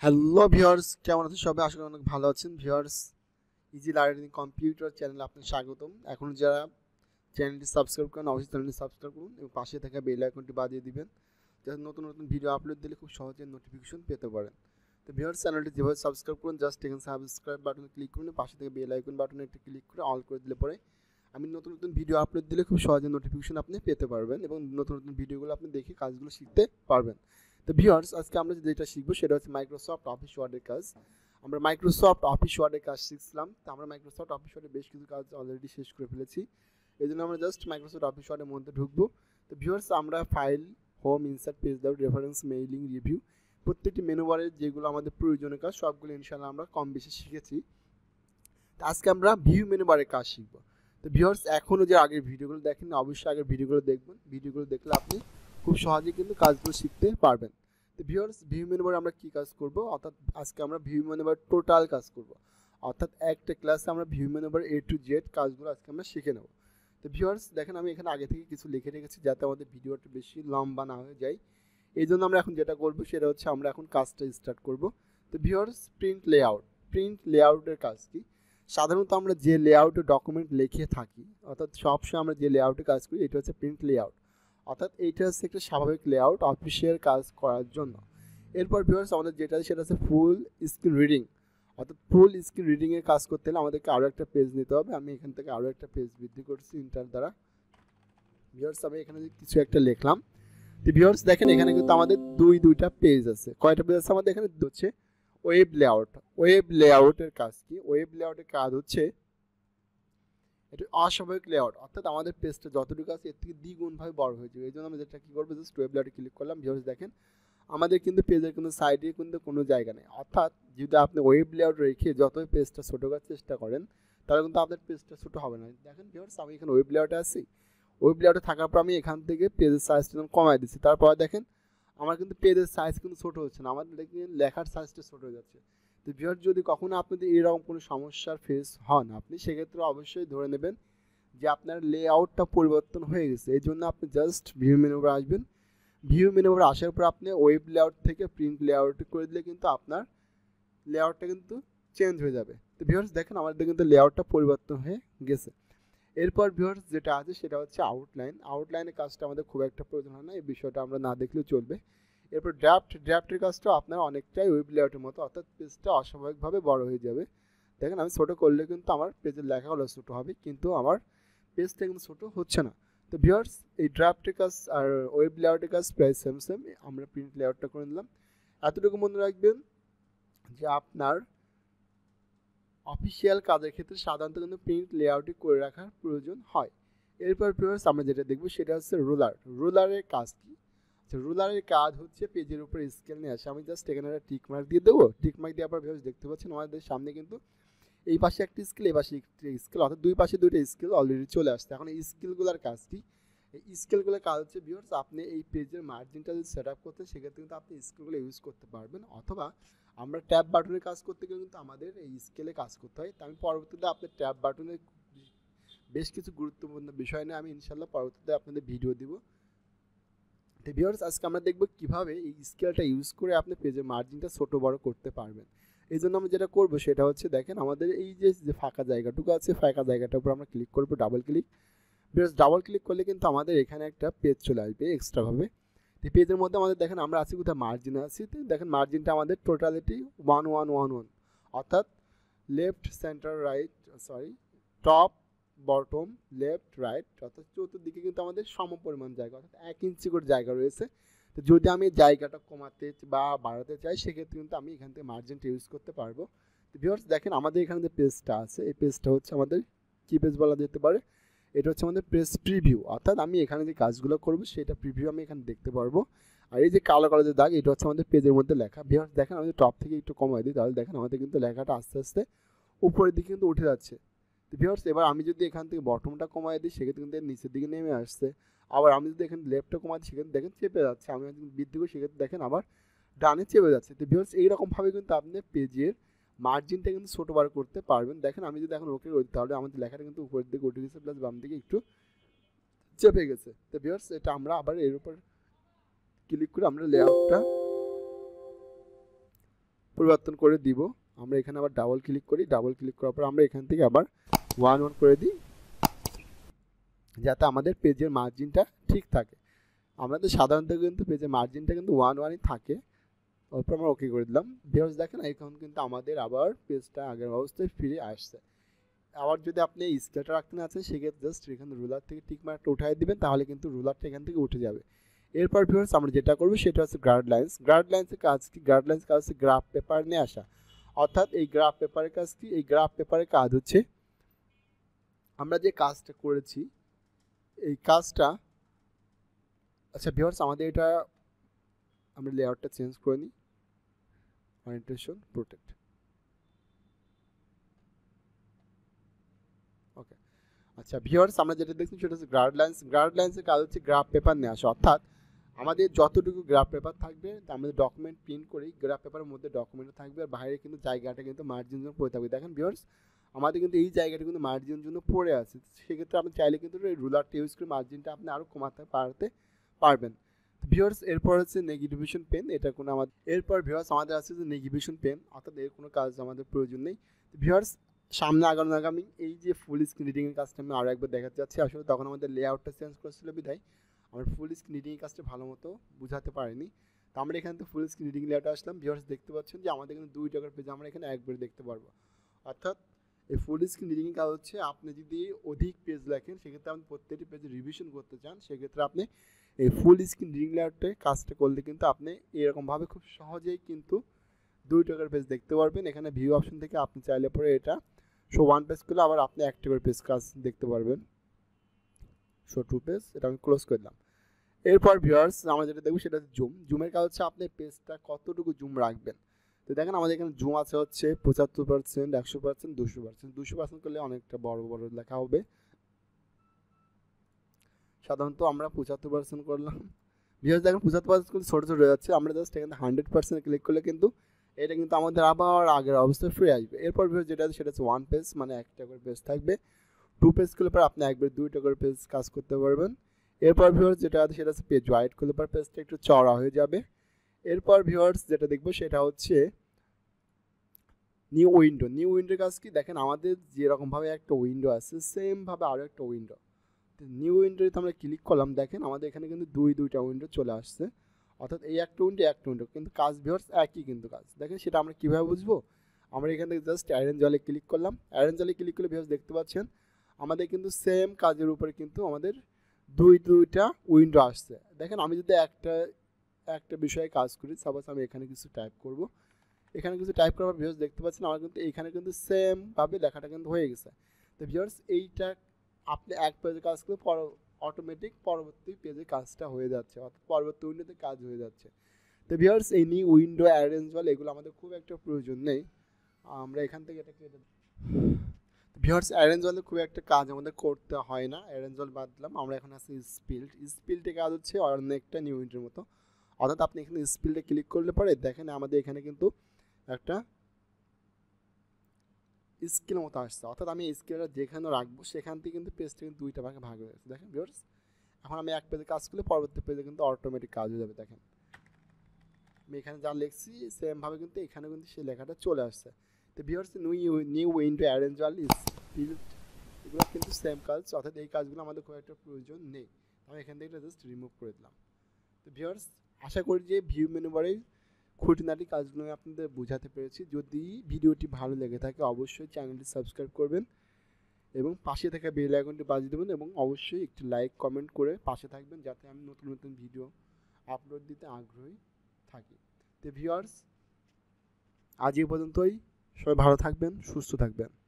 Hello viewers, কেমন আছেন সবাই? আশা করি অনেক ভালো আছেন। ভিউয়ার্স, ইজি লার্নিং কম্পিউটার চ্যানেলে আপনাকে স্বাগতম। এখন যারা চ্যানেলটি সাবস্ক্রাইব করেন অবশ্যই চ্যানেলটি সাবস্ক্রাইব করুন এবং পাশে থাকা বেল আইকনটি বাজিয়ে দিবেন, যাতে নতুন নতুন ভিডিও আপলোড দিলে খুব সহজে নোটিফিকেশন পেতে পারেন। তো ভিউয়ার্স, চ্যানেলটি যেভাবে সাবস্ক্রাইব করুন, জাস্ট এখানে সাবস্ক্রাইব বাটনে ক্লিক করুন, পাশে থেকে বেল আইকন বাটনে একটা ক্লিক করে অল করে দিলে পরে আমি নতুন নতুন ভিডিও আপলোড দিলে খুব সহজে নোটিফিকেশন আপনি পেতে পারবেন এবং নতুন নতুন ভিডিওগুলো আপনি দেখে কাজগুলো শিখতে পারবেন। তো ভিউয়ার্স, আজকে আমরা যেটা শিখবো সেটা হচ্ছে মাইক্রোসফট অফিস ওয়ার্ডের কাজ। আমরা মাইক্রোসফট অফিস ওয়ার্ডের কাজ শিখছিলাম, তো আমরা মাইক্রোসফট অফিস ওয়ার্ডে বেশ কিছু কাজ অলরেডি শেষ করে ফেলেছি। এই জন্য আমরা জাস্ট মাইক্রোসফট অফিস ওয়ার্ডের মধ্যে ঢুকবো। তো ভিউয়ার্স, আমরা file, home, insert, page layout, reference, mailing, review প্রত্যেকটি মেনুবারের যেগুলো আমাদের প্রয়োজনীয় কাজ সবগুলো ইনশাআল্লাহ আমরা কম বেশি শিখেছি। তো আজকে আমরা ভিউ মেনুবারের কাজ শিখবো। তো ভিউয়ার্স, এখনও যে আগের ভিডিওগুলো দেখেন অবশ্যই আগের ভিডিওগুলো দেখবেন। ভিডিওগুলো দেখলে আপনি খুব সহজেই কিন্তু কাজগুলো শিখতে পারবেন। তো ভিউয়ার্স, ভিউ মেনুবারে আমরা কী কাজ করব, অর্থাৎ আজকে আমরা ভিউ মেনুবার টোটাল কাজ করব, অর্থাৎ একটা ক্লাসে আমরা view menubar A to Z কাজগুলো আজকে আমরা শিখে নেব। তো ভিউয়ার্স দেখেন, আমি এখানে আগে থেকে কিছু লিখে রেখেছি যাতে আমাদের ভিডিওটা বেশি লম্বা না হয়ে যায়। এই জন্য আমরা এখন যেটা করব সেটা হচ্ছে আমরা এখন কাজটা স্টার্ট করব। তো ভিউয়ার্স, প্রিন্ট লেআউটের কাজ কি? সাধারণত আমরা যে লেআউটে ডকুমেন্ট লিখে থাকি, অর্থাৎ সবসময় আমরা যে লেআউটে কাজ করি এটা হচ্ছে প্রিন্ট লেআউট, অর্থাৎ এইটা হচ্ছে একটা স্বাভাবিক লেআউট অফিসিয়াল কাজ করার জন্য। এরপর ভিউয়ার্স, আমাদের যেটা সেটা হচ্ছে ফুল স্ক্রিন রিডিং, অর্থাৎ ফুল স্ক্রিন রিডিংয়ের কাজ করতে হলে আমাদেরকে আরও একটা পেজ নিতে হবে। আমি এখান থেকে আরও একটা পেজ বৃদ্ধি করছি ইন্টার দ্বারা। ভিউয়ার্স, আমি এখানে কিছু একটা লিখলাম। তো ভিউয়ার্স দেখেন, এখানে কিন্তু আমাদের দুইটা পেজ আছে। কয়টা পেজ আছে আমাদের এখানে? হচ্ছে ওয়েব লেআউট। ওয়েব লেআউটের কাজ কি? ওয়েব লেআউটের কাজ হচ্ছে এটা অস্বাভাবিক লেআউট, অর্থাৎ আমাদের পেজটা যতটুকু আছে এর থেকে দ্বিগুণভাবে বড় হয়ে যাবে। এই জন্য আমি যেটা কী করবো, জাস্ট ওয়েব লেআউটে ক্লিক করলাম। ভিউয়ার্স দেখেন, আমাদের কিন্তু পেজের কিন্তু সাইডে কিন্তু কোনো জায়গা নেই, অর্থাৎ যদি আপনি ওয়েব লেআউট রেখে যতই পেজটা ছোটো করার চেষ্টা করেন তাহলে কিন্তু আপনার পেজটা ছোটো হবে না। দেখেন ভিউয়ার্স, আমি এখানে ওয়েব লেআউটে আছি। ওয়েব লেআউটে থাকার পর আমি এখান থেকে পেজের সাইজটা কমাই দিচ্ছি। তারপর দেখেন আমার কিন্তু পেজের সাইজ কিন্তু ছোটো হচ্ছে না, আমার লেখার সাইজটা ছোটো হয়ে যাচ্ছে। তো ভিউয়ার্স, যদি কখনো আপনি এরকম কোনো সমস্যার ফেস হন, আপনি সেক্ষেত্রে অবশ্যই ধরে নেবেন যে আপনার লেআউটটা পরিবর্তন হয়ে গেছে। এই জন্য আপনি জাস্ট ভিউ মেনুবার আসবেন। ভিউ মেনুবার আসার পর আপনি ওয়েব লেআউট থেকে প্রিন্ট লেআউট করে দিলে কিন্তু আপনার লেআউটটা কিন্তু চেঞ্জ হয়ে যাবে। তো ভিউয়ার্স দেখেন, আমাদের কিন্তু লেআউটটা পরিবর্তন হয়ে গেছে। এরপর ভিউয়ার্স যেটা আছে সেটা হচ্ছে আউটলাইনের কাজটা আমাদের খুব একটা প্রয়োজন হয় না, এই বিষয়টা আমরা না দেখলেও চলবে। এরপর ড্রাফটের কাজটাও আপনার অনেকটাই ওয়েব লেআউটের মতো, অর্থাৎ পেজটা অস্বাভাবিকভাবে বড় হয়ে যাবে। দেখেন, আমি ছোটো করলে কিন্তু আমার পেজের লেখাগুলো ছোটো হবে, কিন্তু আমার পেজটা কিন্তু ছোটো হচ্ছে না। তো ভিউয়ার্স, এই ড্রাফটের কাজ আর ওয়েব লেআউটের কাজ প্রায় সেম। আমরা প্রিন্ট লেআউটটা করে নিলাম। এতটুকু মনে রাখবেন যে আপনার অফিসিয়াল কাজের ক্ষেত্রে সাধারণত কিন্তু প্রিন্ট লেআউটই করে রাখার প্রয়োজন হয়। এরপর ভিউয়ার্স, আমরা যেটা দেখব সেটা হচ্ছে রুলারের কাজ কি? আচ্ছা, রুলারের কাজ হচ্ছে পেজের উপরে স্কেল নিয়ে আসে। আমি জাস্ট এখানে একটা টিক মার্ক দিয়ে দেবো। টিক মার্ক দেওয়ার পর ভিউয়ার্স দেখতে পাচ্ছেন আমাদের সামনে কিন্তু এই পাশে একটা স্কেল, এই পাশে একটা স্কেল, অর্থাৎ দুই পাশে দুইটা স্কেল অলরেডি চলে আসছে। এখন এই স্কেলগুলোর কাজ কি? এই স্কেলগুলোর কাজ হচ্ছে ভিউয়ার্স, আপনি এই পেজের মার্জিনটা যদি সেট আপ করতে, সেক্ষেত্রে কিন্তু আপনি স্কেলগুলো ইউজ করতে পারবেন, অথবা আমরা ট্যাব বাটনের কাজ করতে গেলে কিন্তু আমাদের এই স্কেলে কাজ করতে হয়। তো আমি পরবর্তীতে আপনার ট্যাব বাটনের বেশ কিছু গুরুত্বপূর্ণ বিষয় নিয়ে আমি ইনশাল্লাহ পরবর্তীতে আপনাদের ভিডিও দিব। তো ভিউয়ার্স, আজকে আমরা দেখব কীভাবে এই স্কেলটা ইউজ করে আপনি পেজের মার্জিনটা ছোটো বড় করতে পারবেন। এই জন্য আমরা যেটা করবো সেটা হচ্ছে, দেখেন আমাদের এই যে ফাঁকা জায়গাটুকু আছে, ফাঁকা জায়গাটার উপর আমরা ক্লিক করবো, double click. Viewers, double click করলে কিন্তু আমাদের এখানে একটা পেজ চলে আসবে এক্সট্রাভাবে। এই পেজের মধ্যে আমাদের দেখেন আমরা আছি কোথায়, মার্জিনে আছি। তো দেখেন মার্জিনটা আমাদের টোটালিটি 1111, অর্থাৎ left centre right top bottom left right, অর্থাৎ চতুর্দিকে কিন্তু আমাদের সমপরিমাণ জায়গা, অর্থাৎ 1 ইঞ্চি করে জায়গা রয়েছে। তো যদি আমি জায়গাটা কমাতে বা বাড়াতে চাই, সেক্ষেত্রে কিন্তু আমি এখান থেকে মার্জিনটা ইউজ করতে পারবো। তো ভিউয়ার্স দেখেন, আমাদের এখানে যে পেজটা আছে, এই পেজটা হচ্ছে আমাদের কি পেজ বলা যেতে পারে, এটা হচ্ছে আমাদের পেজ প্রিভিউ, অর্থাৎ আমি এখানে যে কাজগুলো করবো সেটা প্রিভিউ আমি এখানে দেখতে পারবো। আর এই যে কালো কালো যে দাগ, এটা হচ্ছে আমাদের পেজের মধ্যে লেখা। ভিউয়ার্স দেখেন, আমি টপ থেকে একটু কমাই দিই, তাহলে দেখেন আমাদের কিন্তু লেখাটা আস্তে আস্তে উপরের দিকে কিন্তু উঠে যাচ্ছে। তো ভিউয়ার্স, এবার আমি যদি এখান থেকে বটমটা কমাই দিই, সেক্ষেত্রে কিন্তু নিচের দিকে নেমে আসছে। আবার আমি যদি এখানে লেফটটা কমাই দিই, সেক্ষেত্রে দেখেন চেপে যাচ্ছে। আমি যদি বৃদ্ধি করি, সেক্ষেত্রে দেখেন আবার ডানে চেপে যাচ্ছে। তো ভিউয়ার্স, এইরকমভাবে কিন্তু আপনি পেজের মার্জিনটা কিন্তু ছোটো বড় করতে পারবেন। দেখেন, আমি যদি এখন ওকে করি, তাহলে আমাদের লেখাটা কিন্তু উপরের দিকে উঠে গেছে, প্লাস বাম দিকে একটু চেপে গেছে। তো ভিউয়ার্স, এটা আমরা আবার এর উপর ক্লিক করে আমরা লেআউটটা পরিবর্তন করে দিব। আমরা এখানে আবার ডাবল ক্লিক করি, ডাবল ক্লিক করার পর আমরা এখান থেকে আবার 1 করে দিই, যাতে আমাদের পেজের মার্জিনটা ঠিক থাকে। আমাদের সাধারণত কিন্তু পেজের মার্জিনটা কিন্তু 1 থাকে। তারপর আমরা ওকে করে দিলাম। ভিউয়ার্স দেখেন এখন কিন্তু আমাদের আবার পেজটা আগের অবস্থায় ফিরে আসছে। আবার যদি আপনি স্কেলটা রাখতে না আছেন সেক্ষেত্রে জাস্ট এখানে রুলার থেকে টিক মার্কটা উঠাই দিবেন, তাহলে কিন্তু রুলারটা এখান থেকে উঠে যাবে। এরপর ভিউয়ার্স আমরা যেটা করব সেটা হচ্ছে গাইডলাইন্স। গাইডলাইন্সের কাজ কি? গাইডলাইন্সের কাজ হচ্ছে গ্রাফ পেপার নিয়ে আসা। অর্থাৎ এই গ্রাফ পেপারের কাজ কি? এই গ্রাফ পেপারের কাজ হচ্ছে আমরা যে কাজটা করেছি এই কাজটা, আচ্ছা ভিউয়ার্স আমাদের এটা আমরা লেআউটটা চেঞ্জ করে নিই, ওরিয়েন্টেশন প্রোটেক্ট। ওকে, আচ্ছা ভিউয়ার্স আমরা যেটা দেখছি সেটা হচ্ছে গাইডলাইন্স। গাইডলাইন্সের কাজ হচ্ছে গ্রাফ পেপার নিয়ে আসা। অর্থাৎ আমাদের যতটুকু গ্রাফ পেপার থাকবে আমাদের ডকুমেন্ট প্রিন্ট করেই গ্রাফ পেপারের মধ্যে ডকুমেন্ট থাকবে, আর বাইরে কিন্তু জায়গাটা কিন্তু মার্জিন জন্য পড়ে থাকবে। দেখেন ভিউয়ার্স আমাদের কিন্তু এই জায়গাটা কিন্তু মার্জিন জন্য পড়ে আছে। সেক্ষেত্রে আপনি চাইলে কিন্তু এই রুলারটা ইউজ করে মার্জিনটা আপনি আরও কমাতে পারবেন। ভিউয়ার্স এরপর হচ্ছে নেগেটিভেশন পেন, এটা কোনো আমাদের এরপর ভিউয়ার্স আমাদের আছে যে নেগেটিভেশন পেন, অর্থাৎ এর কোনো কাজ আমাদের প্রয়োজন নেই। ভিউয়ার্স সামনে আগামী এই যে ফুল স্ক্রিন রিডিংয়ের কাজটা আমি আরও একবার দেখাতে যাচ্ছি। আসলে তখন আমাদের লেআউটটা চেঞ্জ করেছিল বিধায় আমরা ফুল স্ক্রিন রিডিংয়ের কাজটা ভালো মতো বুঝাতে পারিনি। তো আমরা এখানে তো ফুল স্ক্রিন রিডিং লেআউটে আসলাম। ভিউয়ার্স দেখতে পাচ্ছেন যে আমাদের এখানে 2 টাকার পেজ আমরা এখানে একবারে দেখতে পারবো। অর্থাৎ এই ফুল স্ক্রিন রিডিংয়ের কাজ হচ্ছে আপনি যদি অধিক পেজ লেখেন সেক্ষেত্রে আপনি প্রত্যেকটি পেজে রিভিশন করতে চান, সেক্ষেত্রে আপনি এই ফুল স্ক্রিন রিডিং লেআউটে কাজটা করলে কিন্তু আপনি এরকমভাবে খুব সহজেই কিন্তু 2 টাকার পেজ দেখতে পারবেন। এখানে ভিউ অপশন থেকে আপনি চাইলে পরে এটা শো 1 পেজ করলে আবার আপনি 1 টাকার পেজ কাজ দেখতে পারবেন। শো 2 পেজ, এটা আমি ক্লোজ করে দিলাম। এরপর ভিউয়ার্স আমরা যেটা দেখব সেটা হচ্ছে জুম। জুমের কাজ হচ্ছে আপনি পেজটা কতটুকু জুম রাখবেন। তো দেখেন আমাদের এখানে জুম আছে হচ্ছে 75%, 100%, 200%। 200% করলে অনেকটা বড় বড় লেখা হবে। সাধারণত আমরা 75% করলাম। ভিউয়ার্স দেখেন 75% করলে ছোটো ছোটো হয়ে যাচ্ছে। আমরা জাস্ট এখানে 100% ক্লিক করলে কিন্তু এটা কিন্তু আমাদের আবার আগের অবস্থায় ফিরে আসবে। এরপর ভিউয়ার্স যেটা আছে সেটা হচ্ছে 1 পেজ, মানে 1 টাকার পেজ থাকবে। 2 পেজ করলে পর আপনি একবার 2 টাকার পেজ কাজ করতে পারবেন। এরপর ভিউয়ার্স যেটা আছে সেটা হচ্ছে পেজ ওয়াইড করলে পর পেজটা একটু চওড়া হয়ে যাবে। এরপর ভিউয়ার্স যেটা দেখবো সেটা হচ্ছে নিউ উইন্ডো। নিউ উইন্ডোর কাজ কি? দেখেন আমাদের যেরকমভাবে একটা উইন্ডো আছে সেমভাবে আরও একটা উইন্ডো, নিউ উইন্ডোতে আমরা ক্লিক করলাম, দেখেন আমাদের এখানে কিন্তু দুইটা উইন্ডো চলে আসছে। অর্থাৎ এই একটা উইন্ডো কিন্তু কাজ ভিউয়ার্স একই কিন্তু কাজ। দেখেন সেটা আমরা কীভাবে বুঝবো? আমরা এখান থেকে জাস্ট অ্যারেঞ্জ অলে ক্লিক করলাম। অ্যারেঞ্জ অলে ক্লিক করলে ভিউয়ার্স দেখতে পাচ্ছেন আমাদের কিন্তু সেম কাজের উপরে কিন্তু আমাদের দুইটা উইন্ডো আসছে। দেখেন আমি যদি একটা বিষয়ে কাজ করি, সাপোজ আমি এখানে কিছু টাইপ করব, এখানে কিছু টাইপ করার ভিউয়ার্স দেখতে পাচ্ছেন আমার কিন্তু এখানে কিন্তু সেমভাবে লেখাটা কিন্তু হয়ে গেছে। তো ভিউয়ার্স এইটা আপনি এক পেজে কাজ করলে অটোমেটিক পরবর্তী পেজে কাজটা হয়ে যাচ্ছে, অর্থাৎ পরবর্তী উইন্ডোতে কাজ হয়ে যাচ্ছে। তো ভিউয়ার্স এই নিউ উইন্ডো অ্যারেঞ্জ ওয়াল এগুলো আমাদের খুব একটা প্রয়োজন নেই। আমরা এখান থেকে এটা কেটে ভিউয়ার্স অ্যারেঞ্জ ওয়ালে খুব একটা কাজ আমাদের করতে হয় না, অ্যারেঞ্জ ওয়াল বাদ দিলাম। আমরা এখন আছি স্পিল্টে কাজ হচ্ছে অনেকটা নিউ উইন্ডোর মতো। অর্থাৎ আপনি এখানে স্পিল্টে ক্লিক করলে পরে দেখেন আমাদের এখানে কিন্তু একটা স্কেল মতো আসছে। অর্থাৎ আমি স্কেলটা যেখানে রাখবো সেখান থেকে কিন্তু পেজটা কিন্তু 2টা ভাগে ভাগ হয়ে গেছে। দেখেন ভিউয়ার্স এখন আমি এক পেজে কাজ করলে পরবর্তী পেজে কিন্তু অটোমেটিক কাজ হয়ে যাবে। দেখেন আমি এখানে যা লিখছি সেমভাবে কিন্তু এখানে কিন্তু সেই লেখাটা চলে আসছে। তো viewers new window arrange all split এগুলো কিন্তু সেম কাজ, অর্থাৎ এই কাজগুলো আমাদের খুব একটা প্রয়োজন নেই। আমি এখান থেকে জাস্ট রিমুভ করে দিলাম। তো ভিউয়ার্স আশা করি যে ভিউ মেনুবারের খুঁটিনাটি কাজগুলো আমি আপনাদের বোঝাতে পেরেছি। যদি ভিডিওটি ভালো লেগে থাকে অবশ্যই চ্যানেলটি সাবস্ক্রাইব করবেন এবং পাশে থাকা বেল আইকনটি বাজিয়ে দেবেন এবং অবশ্যই একটি লাইক কমেন্ট করে পাশে থাকবেন যাতে আমি নতুন নতুন ভিডিও আপলোড দিতে আগ্রহী থাকি। তো ভিউয়ার্স আজ এই পর্যন্তই, সবাই ভালো থাকবেন, সুস্থ থাকবেন।